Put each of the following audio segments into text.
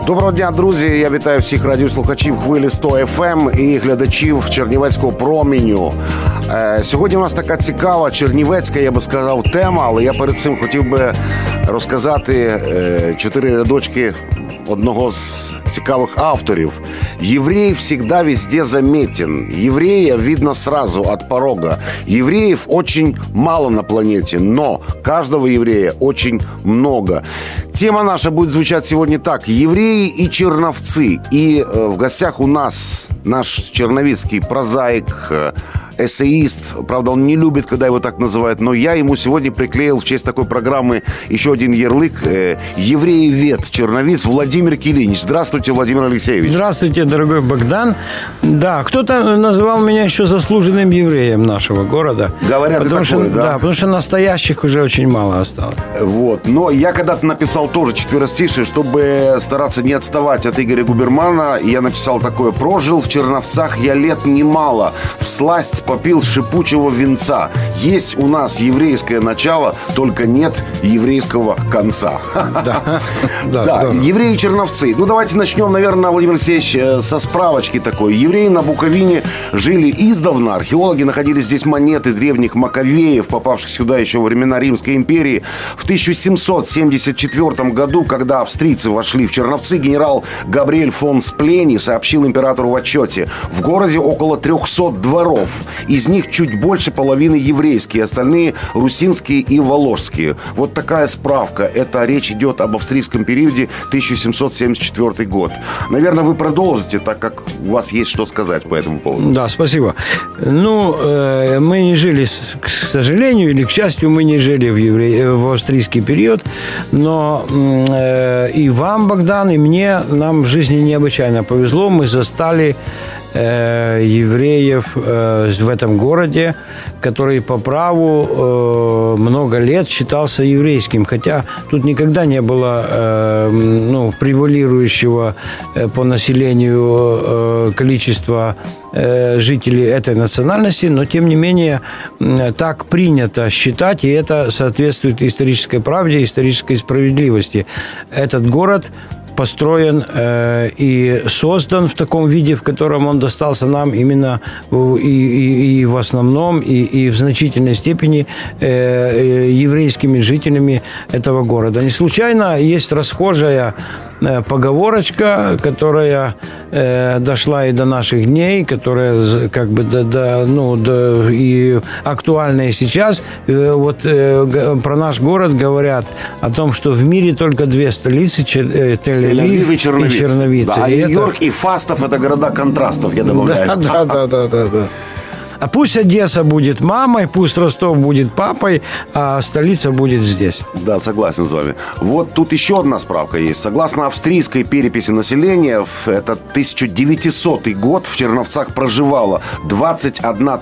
Доброго дня, друзі! Я вітаю всіх радіослухачів хвилі 100 FM і глядачів Чернівецького променю. Сьогодні у нас така цікава чернівецька, я би сказав, тема, але я перед цим хотів би розказати 4 рядочки одного з цікавих авторів. Еврей всегда везде заметен. Еврея видно сразу от порога. Евреев очень мало на планете, но каждого еврея очень много. Тема наша будет звучать сегодня так. Евреи и черновцы. И в гостях у нас наш черновицкий прозаик, эссеист. Правда, он не любит, когда его так называют, но я ему сегодня приклеил в честь такой программы еще один ярлык. Евреевед, черновиц Владимир Килинич. Здравствуйте, Владимир Алексеевич. Здравствуйте, дорогой Богдан. Да, кто-то называл меня еще заслуженным евреем нашего города. Говорят, потому такое, что, да, потому что настоящих уже очень мало осталось. Вот. Но я когда-то написал тоже четверостишие, чтобы стараться не отставать от Игоря Губермана. Я написал такое: «Прожил в Черновцах я лет немало, всласть попил шипучего винца. Есть у нас еврейское начало, только нет еврейского конца». Да, евреи и черновцы. Ну, давайте начнем, наверное, Владимир Алексеевич, со справочки такой. Евреи на Буковине жили издавна. Археологи находили здесь монеты древних маковеев, попавших сюда еще во времена Римской империи. В 1774 году, когда австрийцы вошли в Черновцы, генерал Габриэль фон Сплени сообщил императору в отчете: в городе около 300 дворов. Из них чуть больше половины еврейские, остальные русинские и воложские. Вот такая справка. Это речь идет об австрийском периоде 1774 год. Наверное, вы продолжите, так как у вас есть что сказать по этому поводу. Да, спасибо. Ну, мы не жили, к сожалению, или к счастью, мы не жили в австрийский период, но и вам, Богдан, и мне, нам в жизни необычайно повезло. Мы застали евреев в этом городе, который по праву много лет считался еврейским, хотя тут никогда не было превалирующего по населению количества жителей этой национальности, но тем не менее так принято считать, и это соответствует исторической правде, исторической справедливости. Этот город построен и создан в таком виде, в котором он достался нам именно и в основном, и в значительной степени еврейскими жителями этого города. Не случайно есть расхожая поговорочка, которая дошла и до наших дней, которая как бы и актуальна и сейчас. Вот про наш город говорят о том, что в мире только 2 столицы: Тель-Авив и Черновица. Да, Нью-Йорк и Фастов – это города контрастов, я добавляю. Да. А пусть Одесса будет мамой, пусть Ростов будет папой, а столица будет здесь. Да, согласен с вами. Вот тут еще одна справка есть. Согласно австрийской переписи населения, это 1900 год, в Черновцах проживало 21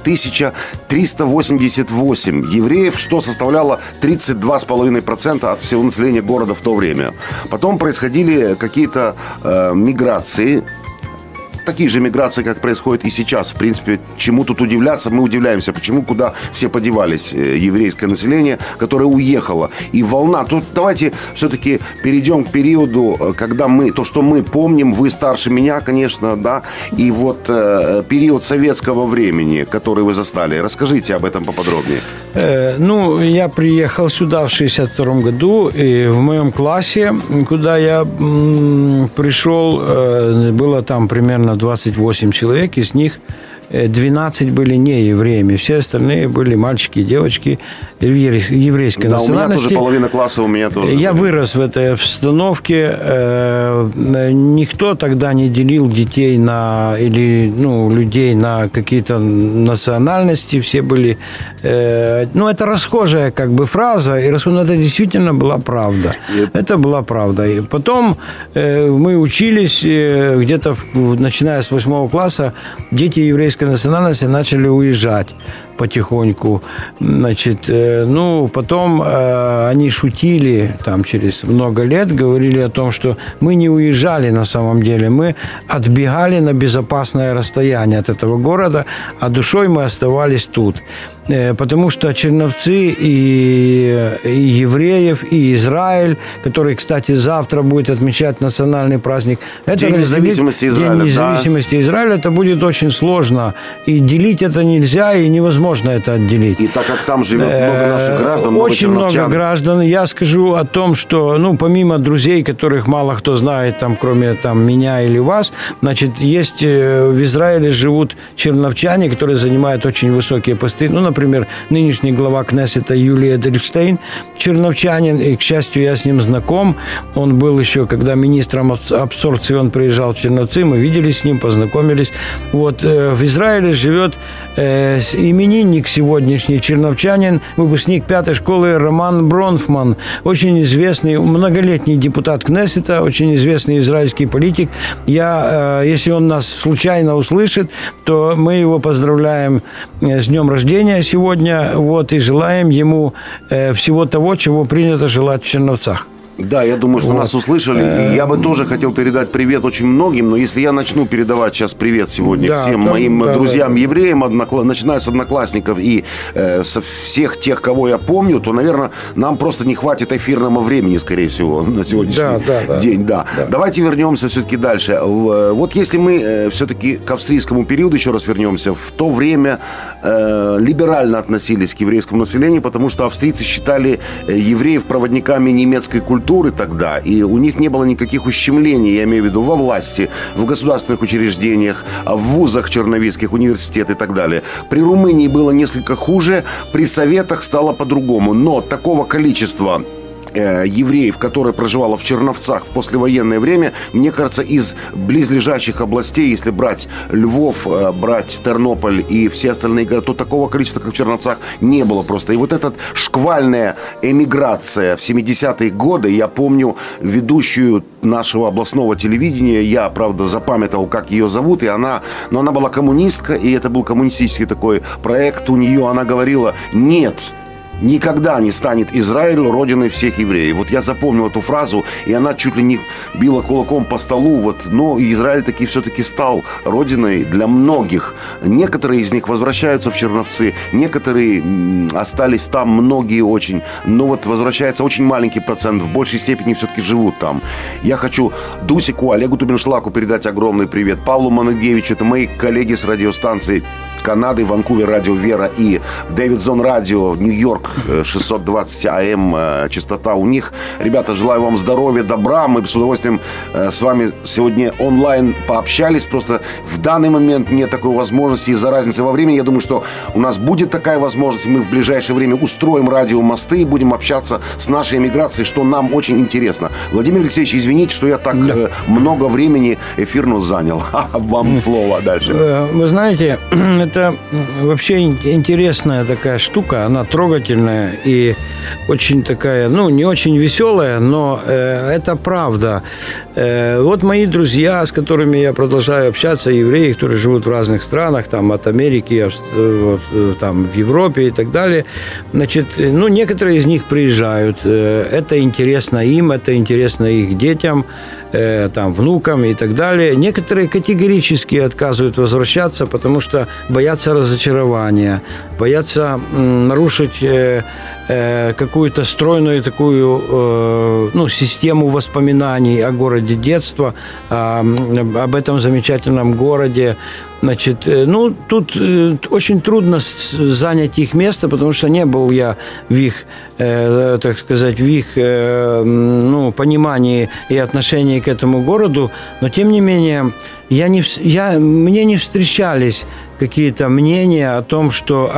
388 евреев, что составляло 32,5% от всего населения города в то время. Потом происходили какие-то миграции. Такие же миграции, как происходит и сейчас. В принципе, чему тут удивляться? Мы удивляемся, почему, куда все подевались еврейское население, которое уехало. И волна. Тут давайте все-таки перейдем к периоду, когда то, что мы помним, вы старше меня, конечно, да, и вот период советского времени, который вы застали. Расскажите об этом поподробнее. Я приехал сюда в 1962 году, и в моем классе, куда я пришел, было там примерно 28 человек, из них 12 были не евреями, все остальные были мальчики и девочки еврейской национальности. У меня тоже половина класса, у меня тоже. Я вырос в этой обстановке. Никто тогда не делил детей людей на какие-то национальности. Все были... это расхожая как бы фраза, и это действительно была правда. Это была правда. И потом мы учились где-то, начиная с 8 класса, дети еврейской национальности начали уезжать. потихоньку. Значит, ну, потом они шутили там через много лет, говорили о том, что мы не уезжали на самом деле, мы отбегали на безопасное расстояние от этого города, а душой мы оставались тут. Потому что Черновцы и евреев, и Израиль, который, кстати, завтра будет отмечать национальный праздник. Это День независимости Израиля. День независимости Израиля. Это будет очень сложно. И делить это нельзя, и невозможно это отделить. И так как там живет много наших граждан, очень много граждан. Я скажу о том, что, ну, помимо друзей, которых мало кто знает, там, кроме там, меня или вас, значит, есть в Израиле живут черновчане, которые занимают очень высокие посты. Ну, например, нынешний глава Кнессета Юлий Эдельштейн, черновчанин, и, к счастью, я с ним знаком. Он был еще, когда министром абсорбции он приезжал в Черновцы, мы виделись с ним, познакомились. Вот, в Израиле живет именинник сегодняшний, черновчанин, выпускник 5-й школы Роман Бронфман, очень известный, многолетний депутат Кнессета, очень известный израильский политик. Если он нас случайно услышит, то мы его поздравляем с днем рождения сегодня, вот, и желаем ему всего того, чего принято желать в Черновцах. Да, я думаю, что нас услышали. Я бы тоже хотел передать привет очень многим, но если я начну передавать сейчас привет сегодня всем моим друзьям-евреям, начиная с одноклассников и со всех тех, кого я помню, то, наверное, нам просто не хватит эфирного времени, скорее всего, на сегодняшний день. Да. Давайте вернемся все-таки дальше. Вот если мы все-таки к австрийскому периоду еще раз вернемся, в то время либерально относились к еврейскому населению, потому что австрийцы считали евреев проводниками немецкой культуры тогда, и у них не было никаких ущемлений, я имею в виду, во власти, в государственных учреждениях, в вузах черновицких, университет и так далее. При Румынии было несколько хуже, при Советах стало по-другому, но такого количества евреев, которые проживало в Черновцах в послевоенное время, мне кажется, из близлежащих областей, если брать Львов, брать Тернополь и все остальные города, то такого количества, как в Черновцах, не было просто. И вот эта шквальная эмиграция в 70-е годы, я помню ведущую нашего областного телевидения, я, правда, запамятовал, как ее зовут, и она была коммунистка, и это был коммунистический такой проект у нее, она говорила: нет, никогда не станет Израиль родиной всех евреев. Вот я запомнил эту фразу, и она чуть ли не била кулаком по столу. Но Израиль таки все-таки стал родиной для многих. Некоторые из них возвращаются в Черновцы, некоторые остались там, многие очень. Но вот возвращается очень маленький процент, в большей степени все-таки живут там. Я хочу Дусику, Олегу Тубеншлаку передать огромный привет. Павлу Манугевичу, это мои коллеги с радиостанции Канады, Ванкувер радио Вера и Дэвидсон радио Нью-Йорк 620 АМ частота у них. Ребята, желаю вам здоровья, добра. Мы с удовольствием с вами сегодня онлайн пообщались. Просто в данный момент нет такой возможности из-за разницы во времени. Я думаю, что у нас будет такая возможность. Мы в ближайшее время устроим радиомосты и будем общаться с нашей эмиграцией, что нам очень интересно. Владимир Алексеевич, извините, что я так много времени эфирно занял. Вам слово дальше. Вы знаете, это вообще интересная такая штука, она трогательная и очень такая, ну, не очень веселая, но это правда. Вот мои друзья, с которыми я продолжаю общаться, евреи, которые живут в разных странах, там, от Америки, там, в Европе и так далее, значит, ну, некоторые из них приезжают, это интересно им, это интересно их детям, там, внукам и так далее. Некоторые категорически отказывают возвращаться, потому что боятся разочарования, боятся нарушить какую-то стройную такую систему воспоминаний о городе детства, об этом замечательном городе. Значит, тут очень трудно занять их место, потому что не был я в их, так сказать, в их понимании и отношении к этому городу, но тем не менее мне не встречались какие-то мнения о том, что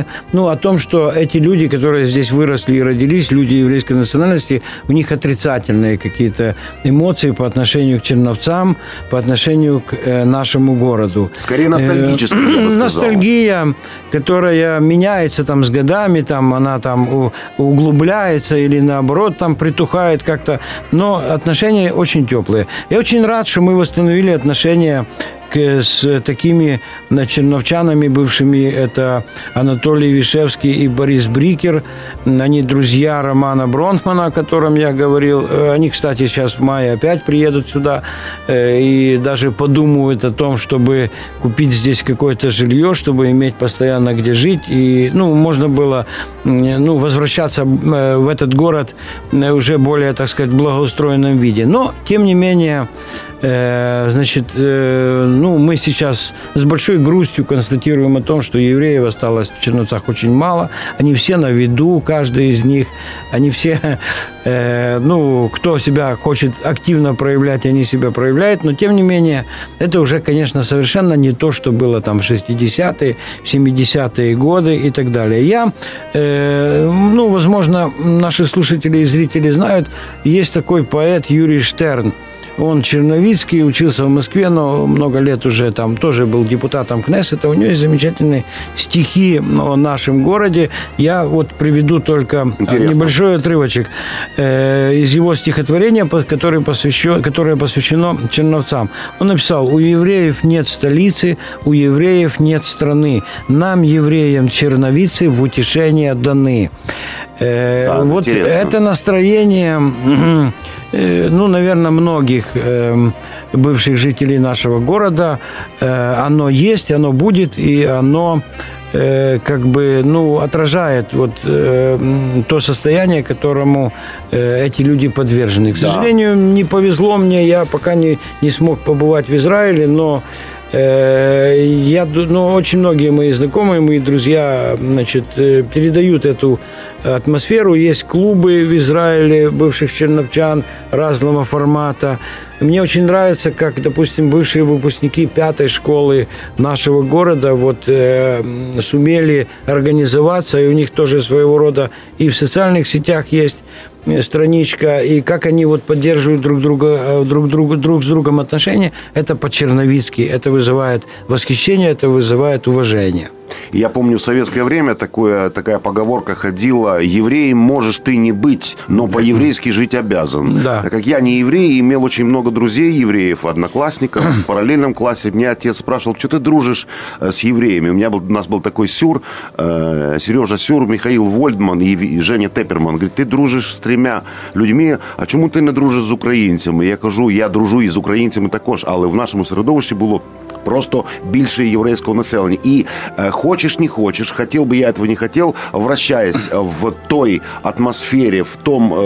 эти люди, которые здесь выросли и родились, люди еврейской национальности, у них отрицательные какие-то эмоции по отношению к черновцам, по отношению к нашему городу. Скорее ностальгическая, я бы сказал. Ностальгия, которая меняется там с годами, там она там углубляется или наоборот там притухает как-то, но отношения очень теплые. Я очень рад, что мы восстановили отношения с такими черновчанами бывшими. Это Анатолий Вишевский и Борис Брикер. Они друзья Романа Бронфмана, о котором я говорил. Они, кстати, сейчас в мае опять приедут сюда и даже подумают о том, чтобы купить здесь какое-то жилье, чтобы иметь постоянно где жить. И, можно было, возвращаться в этот город уже более, так сказать, благоустроенном виде. Но, тем не менее, мы сейчас с большой грустью констатируем о том, что евреев осталось в Черновцах очень мало. Они все на виду, каждый из них. Они все, кто себя хочет активно проявлять, они себя проявляют. Но, тем не менее, это уже, конечно, совершенно не то, что было там в 60-е, 70-е годы и так далее. Я, возможно, наши слушатели и зрители знают, есть такой поэт Юрий Штерн. Он черновицкий, учился в Москве, но много лет уже там тоже был депутатом Кнессета. У него есть замечательные стихи о нашем городе. Я приведу только небольшой отрывочек из его стихотворения, которое посвящено Черновцам. Он написал: «У евреев нет столицы, у евреев нет страны. Нам, евреям, черновицы, в утешение даны». Это настроение, наверное, многих бывших жителей нашего города. Оно есть, оно будет, и оно отражает то состояние, которому эти люди подвержены. К сожалению, не повезло мне, я пока не смог побывать в Израиле, но очень многие мои знакомые, мои друзья, передают эту атмосферу. Есть клубы в Израиле бывших черновчан разного формата. Мне очень нравится, как, допустим, бывшие выпускники 5-й школы нашего города сумели организоваться, и у них тоже своего рода и в социальных сетях есть страничка, и как они поддерживают друг с другом отношения, это по-черновицки, это вызывает восхищение, это вызывает уважение. Я помню, в советское время такая поговорка ходила: евреем можешь ты не быть, но по-еврейски жить обязан. Да. Так как я не еврей, имел очень много друзей евреев, одноклассников в параллельном классе. Меня отец спрашивал: что ты дружишь с евреями? У нас был такой сюр, Сережа Сюр, Михаил Вольдман и Женя Тепперман. Говорит: ты дружишь с 3 людьми, а чому ти не дружиш з українцями? Я кажу: я дружу із українцями також, але в нашому середовищі було просто більше єврейського населення. І хочеш, не хочеш, хотел бы я этого, не хотел, вращаясь в той атмосфере, в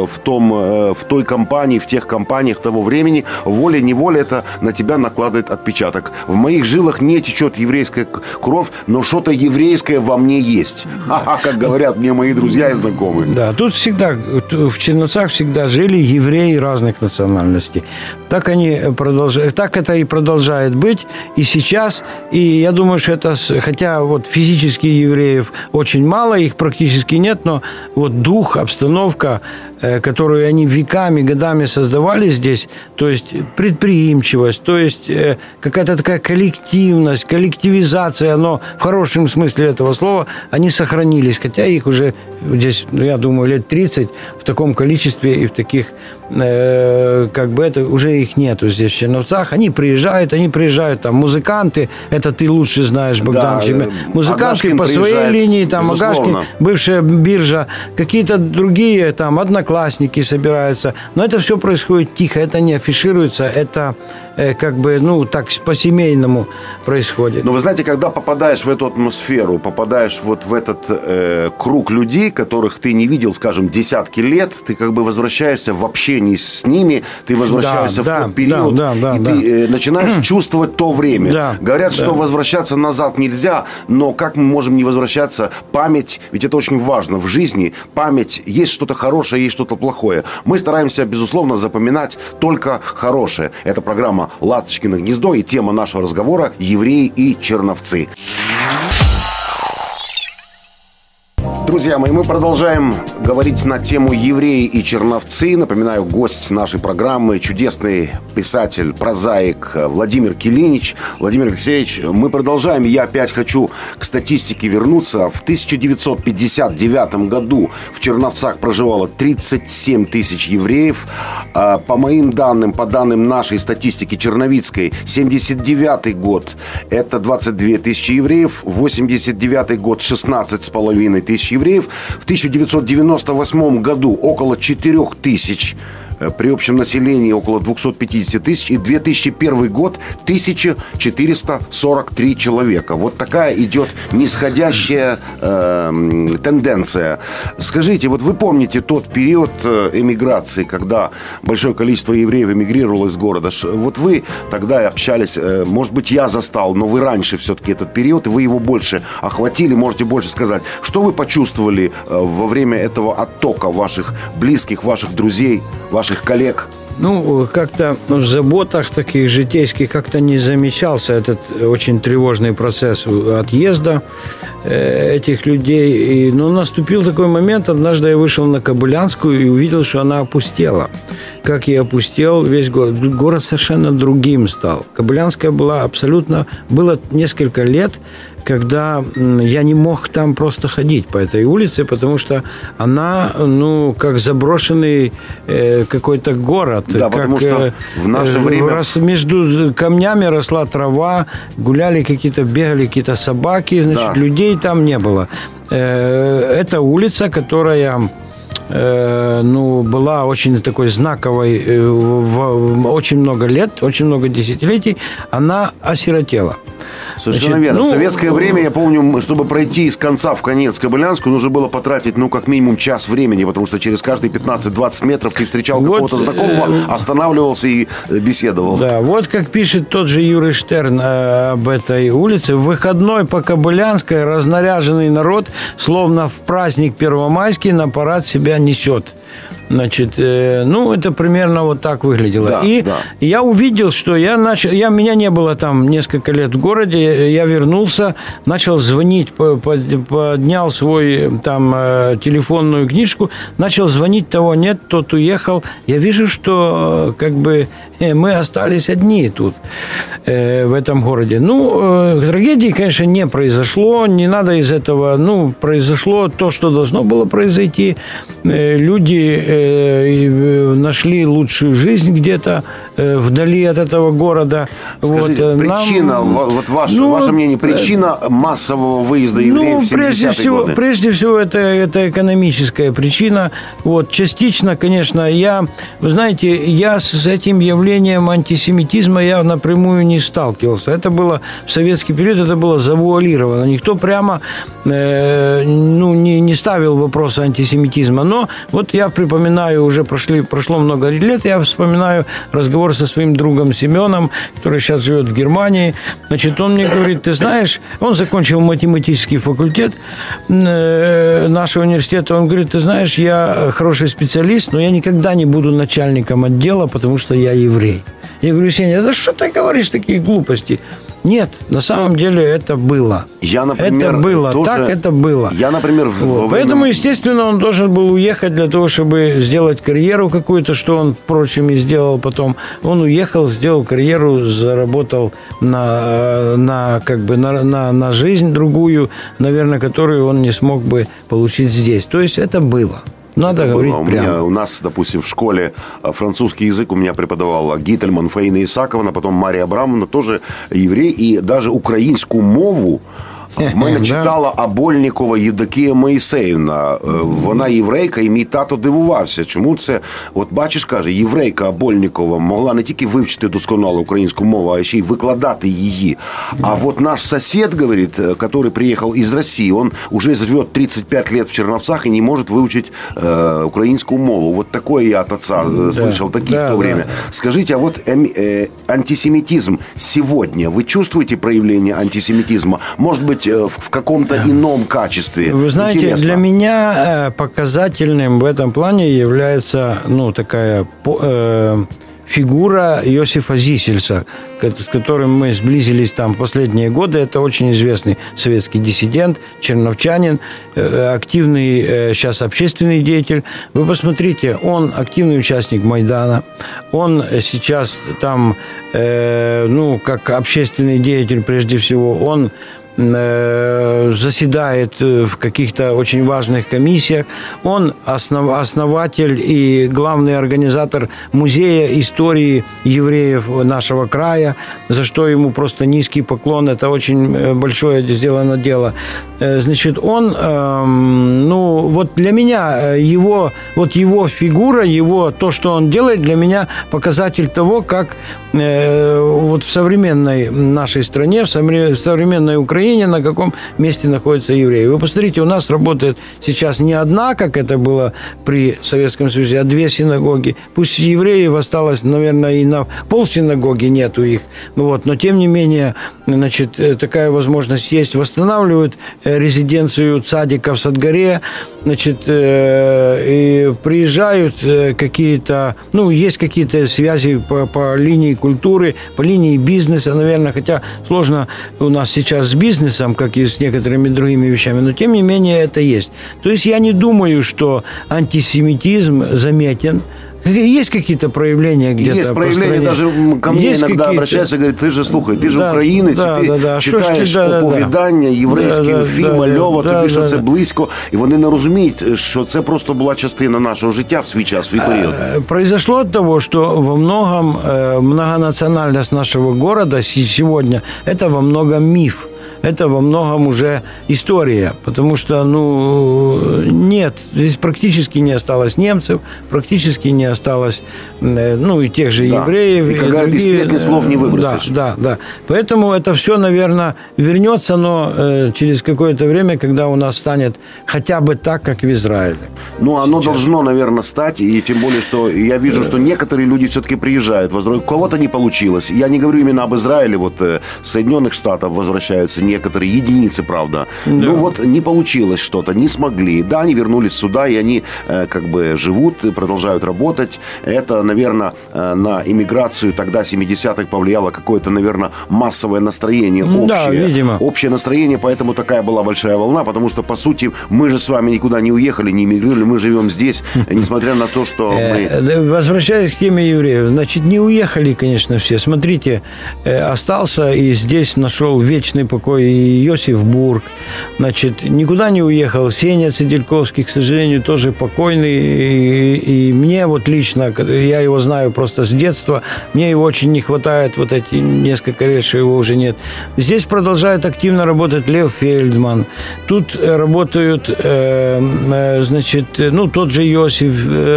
той компании, в тех компаниях того времени, волей-неволей это на тебя накладывает отпечаток. В моих жилах не течет еврейская кровь, но что-то еврейское во мне есть. Как говорят мне мои друзья и знакомые. Да, тут всегда, в Черновцах всегда жили евреи разных национальностей. Так это и продолжает быть и сейчас. И я думаю, что это, хотя физически евреев очень мало, их практически нет, но дух, обстановка, которую они веками, годами создавали здесь, то есть предприимчивость, то есть какая-то такая коллективность, коллективизация, но в хорошем смысле этого слова, они сохранились, хотя их уже здесь, я думаю, лет 30 в таком количестве и в таких, это уже их нету здесь в Черновцах. Они приезжают, там музыканты, это ты лучше знаешь, Богдан, да, музыканты Агашкин по своей линии, там Агашкин, бывшая биржа, какие-то другие там одноклассники собираются, но это все происходит тихо, это не афишируется, это так по-семейному происходит. Но вы знаете, когда попадаешь в эту атмосферу, попадаешь в этот круг людей, которых ты не видел, скажем, десятки лет, ты возвращаешься в общении с ними, ты возвращаешься в тот период, ты начинаешь чувствовать то время. Да, Говорят, что возвращаться назад нельзя, но как мы можем не возвращаться? Память, ведь это очень важно в жизни. Память, есть что-то хорошее, есть что-то плохое. Мы стараемся, безусловно, запоминать только хорошее. Это программа «Ласточкино гнездо» и тема нашего разговора – евреи и черновцы. Друзья мои, мы продолжаем говорить на тему евреи и черновцы. Напоминаю, гость нашей программы — чудесный писатель, прозаик Владимир Килинич. Владимир Алексеевич, мы продолжаем. Я опять хочу к статистике вернуться. В 1959 году в Черновцах проживало 37 тысяч евреев. По моим данным, по данным нашей статистики черновицкой, 79 год – это 22 тысячи евреев, 89 год – 16,5 тысяч евреев. В 1998 году около 4 тысяч, при общем населении около 250 тысяч. И 2001 год 1443 человека. Вот такая идет нисходящая тенденция. Скажите, вот вы помните тот период эмиграции, когда большое количество евреев эмигрировало из города? Вот вы тогда общались, может быть, я застал, но вы раньше все-таки этот период, и вы его больше охватили, можете больше сказать. Что вы почувствовали во время этого оттока ваших близких, ваших друзей, ваших коллег? Ну, как-то в заботах таких житейских как-то не замечался этот очень тревожный процесс отъезда этих людей. Но наступил такой момент, однажды я вышел на Кобылянскую и увидел, что она опустела. Как и опустел весь город. Город совершенно другим стал. Кобылянская была абсолютно... Было несколько лет, когда я не мог там просто ходить по этой улице, потому что она, ну, как заброшенный какой-то город. Да, как, потому что в наше время... Между камнями росла трава, гуляли какие-то, бегали какие-то собаки, значит, да. Людей там не было. Это улица, которая... была очень такой знаковой очень много лет, очень много десятилетий, она осиротела. Совершенно верно. В советское время, я помню, чтобы пройти с конца в конец Кобылянскую, нужно было потратить, как минимум час времени, потому что через каждые 15-20 метров ты встречал какого-то знакомого, останавливался и беседовал. Да, вот как пишет тот же Юрий Штерн об этой улице. В выходной по Кобылянской разнаряженный народ, словно в праздник Первомайский, на парад себя несет. Значит, это примерно вот так выглядело. Да, и я увидел, что меня не было там несколько лет в городе, я вернулся, начал звонить, поднял свой там телефонную книжку, начал звонить, того нет, тот уехал. Я вижу, что как бы мы остались одни тут, в этом городе. Трагедии, конечно, не произошло, не надо из этого, произошло то, что должно было произойти. Люди нашли лучшую жизнь где-то вдали от этого города. Скажите, причина, ваше мнение, причина массового выезда евреев в 70-е годы? Прежде всего, это экономическая причина. Частично, конечно, вы знаете, я с этим явлением антисемитизма я напрямую не сталкивался. Это было в советский период, это было завуалировано. Никто прямо не ставил вопроса антисемитизма. Но вот я припоминаю, уже прошло много лет, я вспоминаю разговор со своим другом Семеном, который сейчас живет в Германии. Значит, он мне говорит, ты знаешь, он закончил математический факультет нашего университета. Он говорит, ты знаешь, я хороший специалист, но я никогда не буду начальником отдела, потому что я еврей. Я говорю, Сеня, да что ты говоришь такие глупости? Нет, на самом деле это было. Я, например, это было, тоже, так это было. Я, например, Поэтому, естественно, он должен был уехать для того, чтобы сделать карьеру какую-то, что он, впрочем, и сделал потом. Он уехал, сделал карьеру, заработал на жизнь другую, наверное, которую он не смог бы получить здесь. То есть это было. Надо говорить прямо. У нас, допустим, в школе французский язык у меня преподавала Гительман Фаїна Ісаковна, потом Мария Абрамовна, тоже еврей, и даже украинскую мову в мене читала Абольнікова Євдокія Моїсеївна. Вона єврейка, і мій тато дивувався. Чому це? От бачиш, каже, єврейка Абольнікова могла не тільки вивчити досконало українську мову, а ще й викладати її. А вот наш сосед, говорит, который приехал из России, он уже живет 35 лет в Черновцах и не может выучить украинскую мову. Вот такое я от отца слышал, такие в то время. Скажите, а вот антисемитизм сегодня, вы чувствуете проявление антисемитизма? Может быть, в каком-то ином качестве? Вы знаете, интересно. Для меня показательным в этом плане является, такая фигура Иосифа Зисельса, с которым мы сблизились там в последние годы. Это очень известный советский диссидент, черновчанин, активный сейчас общественный деятель. Вы посмотрите, он активный участник Майдана. Он сейчас там, как общественный деятель прежде всего, он заседает в каких-то очень важных комиссиях. Он основатель и главный организатор музея истории евреев нашего края, за что ему просто низкий поклон. Это очень большое сделано дело. Значит, он, вот для меня его фигура, то, что он делает, для меня показатель того, как вот в современной нашей стране, в современной Украине, на каком месте находятся евреи. Вы посмотрите, у нас работает сейчас не одна, как это было при Советском Союзе, а 2 синагоги. Пусть евреев осталось, наверное, и на полсинагоги нету их. Но тем не менее, значит, такая возможность есть. Восстанавливают резиденцию цадика в Садгаре, значит, и приезжают какие-то, есть какие-то связи по линии культуры, по линии бизнеса, наверное, хотя сложно у нас сейчас с бизнесом, как и с некоторыми другими вещами, но тем не менее это есть. То есть я не думаю, что антисемитизм заметен. Есть какие-то проявления где-то есть проявления, даже ко мне есть иногда обращаются, говорят, ты же українець, ти читаєш оповідання, єврейські фільми, Льова, тобі що це близько, і вони не розуміють, що це просто була частина нашого життя в свій час, в свій період. Произошло от того, что во многом многонациональность нашего города сегодня – это во многом миф. Это во многом уже история, потому что, нет, здесь практически не осталось немцев, практически не осталось, и тех же евреев. И, как говорят, из песни слов не выбросишь. Да. Поэтому это все, наверное, вернется, но через какое-то время, когда у нас станет хотя бы так, как в Израиле. Оно должно, наверное, стать, и тем более, что я вижу, что некоторые люди все-таки приезжают, у кого-то не получилось. Я не говорю именно об Израиле, Соединенных Штатов возвращаются некоторые единицы, правда. Да. Не получилось что-то, не смогли. Да, они вернулись сюда, и они живут, продолжают работать. Это, наверное, на иммиграцию тогда 70-х повлияло какое-то, наверное, массовое настроение общее. Да, видимо. Общее настроение, поэтому такая была большая волна, потому что, по сути, мы же с вами никуда не уехали, не эмигрировали, мы живем здесь, несмотря на то, что мы... Возвращаясь к теме евреев, значит, не уехали, конечно, все. Смотрите, остался и здесь нашел вечный покой Иосиф Бург, значит, никуда не уехал. Сеня Цидельковский, к сожалению, тоже покойный. И мне лично, я его знаю просто с детства, мне его очень не хватает, эти несколько лет, что его уже нет. Здесь продолжает активно работать Лев Фельдман. Тут работают, значит, тот же Иосиф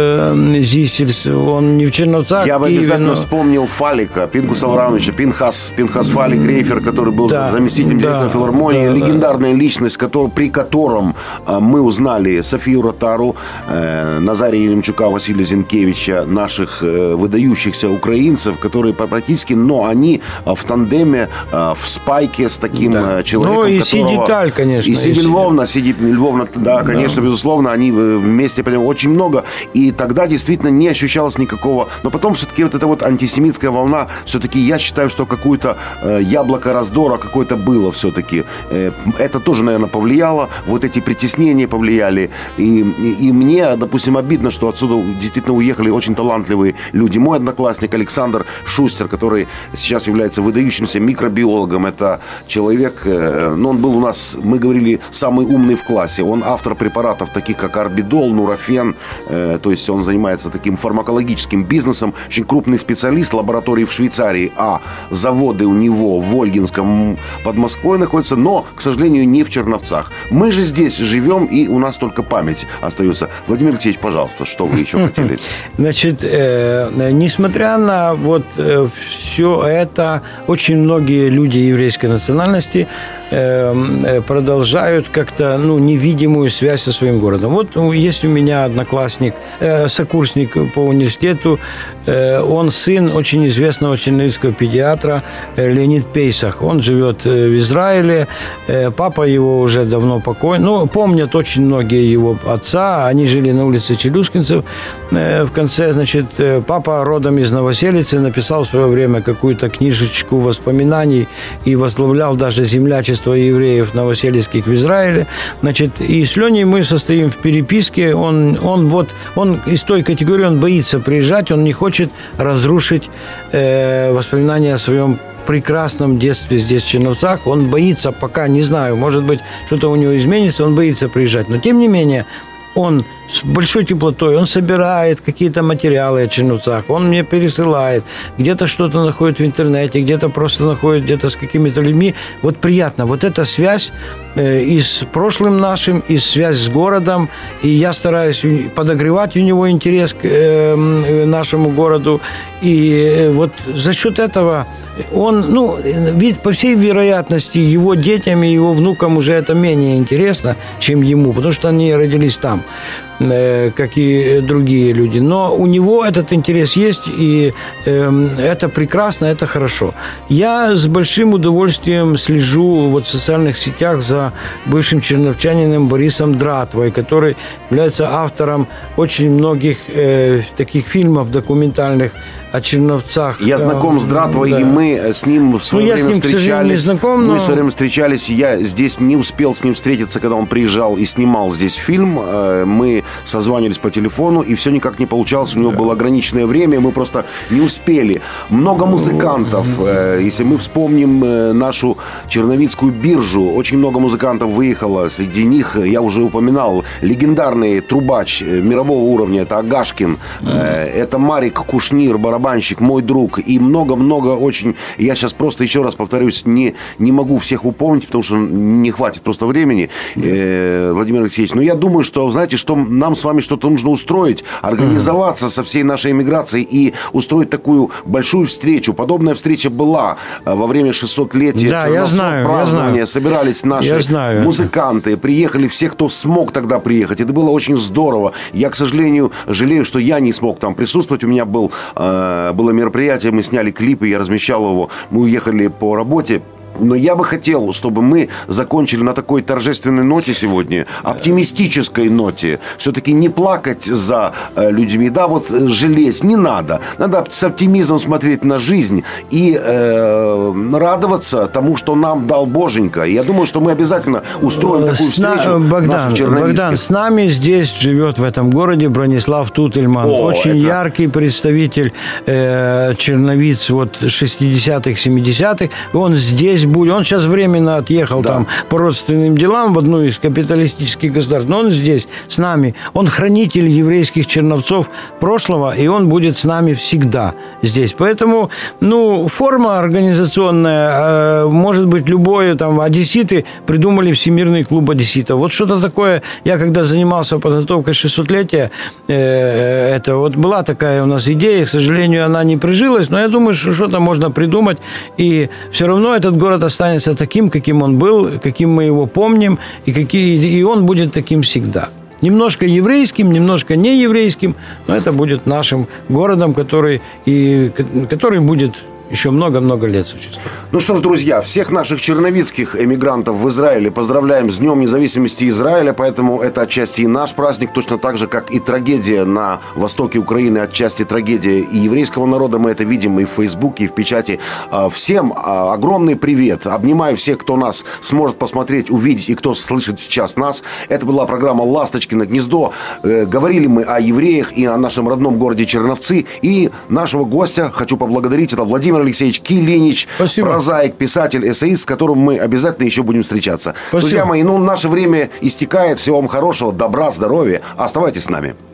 Зисельс, он не в Черновцах. Я бы обязательно вспомнил Фалика, Пинкуса Аврамовича, Пинхас Фалик Рейфер, который был заместителем директора филармонии, легендарная личность, при котором мы узнали Софию Ротару, Назария Еремчука, Василия Зинкевича, наших выдающихся украинцев, которые практически, они в тандеме, в спайке с таким человеком, и Сиди Таль, конечно. И Сиди Львовна, да, конечно, безусловно, они вместе, очень много, и тогда действительно не ощущалось никакого, но потом все-таки эта антисемитская волна, все-таки я считаю, что какое-то яблоко раздора какое-то было все-таки. Это тоже, наверное, повлияло. Эти притеснения повлияли. И мне, допустим, обидно, что отсюда действительно уехали очень талантливые люди. Мой одноклассник Александр Шустер, который сейчас является выдающимся микробиологом. Это человек, он был у нас, мы говорили, самый умный в классе. Он автор препаратов, таких как Орбидол, Нурофен. То есть он занимается таким фармакологическим бизнесом. Очень крупный специалист, лаборатории в Швейцарии. А заводы у него в Вольгинском под Москвой находятся, но, к сожалению, не в Черновцах. Мы же здесь живем, и у нас только память остается. Владимир Алексеевич, пожалуйста, что вы еще хотели? Значит, несмотря на все это, очень многие люди еврейской национальности продолжают как-то, невидимую связь со своим городом. Есть у меня одноклассник, сокурсник по университету, Он сын очень известного черновицкого педиатра Леонид Пейсах. Он живет в Израиле. Папа его уже давно покойный. Ну, помнят очень многие его отца. Они жили на улице Челюскинцев. В конце, значит, папа родом из Новоселицы, написал в свое время какую-то книжечку воспоминаний и возглавлял даже землячество евреев новоселицких в Израиле. Значит, и с Леней мы состоим в переписке. Он из той категории, он боится приезжать, он не хочет разрушить воспоминания о своем прекрасном детстве здесь, в Черновцах. Он боится, пока, не знаю, может быть, что-то у него изменится, он боится приезжать. Но, тем не менее, он с большой теплотой, он собирает какие-то материалы о Черновцах, он мне пересылает, где-то что-то находит в интернете, где-то просто находит где-то с какими-то людьми. Вот приятно. Вот эта связь и с прошлым нашим, и связь с городом, и я стараюсь подогревать у него интерес к нашему городу. И вот за счет этого он, по всей вероятности, его детям и его внукам уже это менее интересно, чем ему, потому что они родились там, как и другие люди. Но у него этот интерес есть, и это прекрасно, это хорошо. Я с большим удовольствием слежу вот в социальных сетях за бывшим черновчанином Борисом Дратвой, который является автором очень многих таких фильмов документальных о Черновцах. Я знаком с Дратвой, да. И мы с ним в свое время встречались. К сожалению, не знаком, но... Мы в свое время встречались, я здесь не успел с ним встретиться, когда он приезжал и снимал здесь фильм. Мы созванивались по телефону, и все никак не получалось. У него было ограниченное время, мы просто не успели. Много музыкантов. Если мы вспомним нашу Черновицкую биржу, очень много музыкантов выехало. Среди них, я уже упоминал, легендарный трубач мирового уровня. Это Агашкин, это Марик Кушнир, барабанщик, мой друг, и много-много очень... Я сейчас просто еще раз повторюсь, не могу всех упомнить, потому что не хватит просто времени, Владимир Алексеевич. Но я думаю, что, знаете, что нам с вами что-то нужно устроить, организоваться со всей нашей эмиграцией и устроить такую большую встречу. Подобная встреча была во время 600-летия Черновцов, празднования. Собирались наши музыканты, приехали все, кто смог тогда приехать. Это было очень здорово. Я, к сожалению, жалею, что я не смог там присутствовать. У меня было мероприятие, мы сняли клип, и я размещал его. Мы уехали по работе. Но я бы хотел, чтобы мы закончили на такой торжественной ноте сегодня, оптимистической ноте. Все-таки не плакать за людьми. Да, вот жалеть не надо. Надо с оптимизмом смотреть на жизнь и радоваться тому, что нам дал Боженька. И я думаю, что мы обязательно устроим такую встречу. Богдан, с нами здесь живет в этом городе Бронислав Тутельман. Очень яркий представитель черновиц 60-х, 70-х. Он здесь будет. Он сейчас временно отъехал там по родственным делам в одну из капиталистических государств. Но он здесь, с нами. Он хранитель еврейских черновцов прошлого, и он будет с нами всегда здесь. Поэтому, форма организационная, может быть, любое, одесситы придумали Всемирный клуб одесситов. Вот что-то такое. Я когда занимался подготовкой 600-летия, была такая у нас идея, к сожалению, она не прижилась, но я думаю, что что-то можно придумать, и все равно этот город останется таким, каким он был, каким мы его помним, и он будет таким всегда. Немножко еврейским, немножко нееврейским, но это будет нашим городом, который будет еще много-много лет существует. Ну что ж, друзья, всех наших черновицких эмигрантов в Израиле поздравляем с Днем независимости Израиля, поэтому это отчасти и наш праздник, точно так же, как и трагедия на востоке Украины, отчасти трагедия и еврейского народа. Мы это видим и в Фейсбуке, и в печати. Всем огромный привет. Обнимаю всех, кто нас сможет посмотреть, увидеть и кто слышит сейчас нас. Это была программа «Ласточкино гнездо». Говорили мы о евреях и о нашем родном городе Черновцы. И нашего гостя хочу поблагодарить. Это Владимир Алексеевич Килинич, прозаик, писатель, эссеист, с которым мы обязательно еще будем встречаться. Спасибо. Друзья мои, наше время истекает. Всего вам хорошего, добра, здоровья. Оставайтесь с нами.